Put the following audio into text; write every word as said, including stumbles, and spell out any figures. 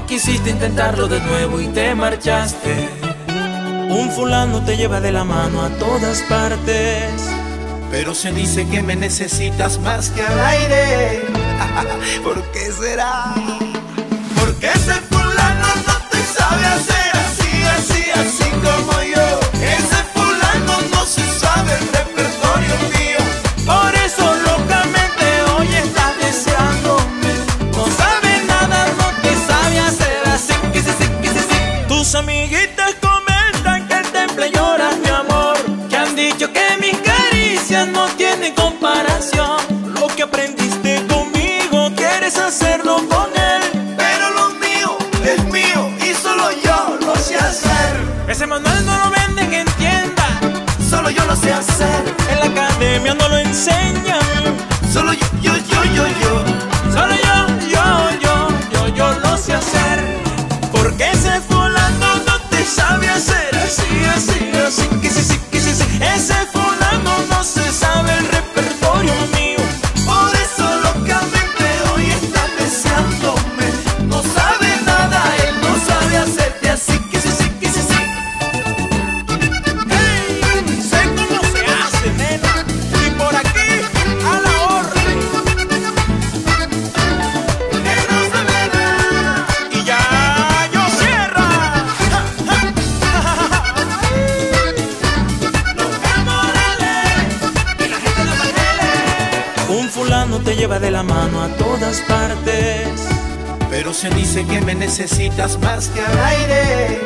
No quisiste intentarlo de nuevo y te marchaste. Un fulano te lleva de la mano a todas partes, pero se dice que me necesitas más que al aire. ¿Por qué será? Porque ese fulano no te sabe hacer así, así, así como yo. Ese fulano no se sabe el repertorio mío. Por eso locamente hoy estás deseándome. No sabe nada, no te sabe hacer así, que sí, sí, que sí, sí. Tus amiguitas comentan que el temple lloras, mi amor, que han dicho que mis caricias no tienen comparación. Lo que aprendiste conmigo quieres hacerlo con él, pero lo mío es mío y solo yo lo sé hacer. Ese manual no lo venden en tienda, solo yo lo sé hacer. En la academia no lo enseñan, solo yo, yo, yo, yo, yo. Solo yo, yo, yo, yo, yo lo sé hacer. Porque ese fulano no te sabe hacer así, así, así, que sí, sí, que sí, sí. Ese fulano no se sabe el repertorio mío. Por eso locamente hoy está deseándome. No sabe nada, él no sabe hacerte así, que sí, sí, que sí, sí. Hey, sé cómo se hace, nena, y por aquí a la orden. Que no sabe nada. Y ya yo cierra. Los Morales y la gente de Los Ángeles. Un fulano te lleva de la mano a todas partes, pero se dice que me necesitas más que al aire.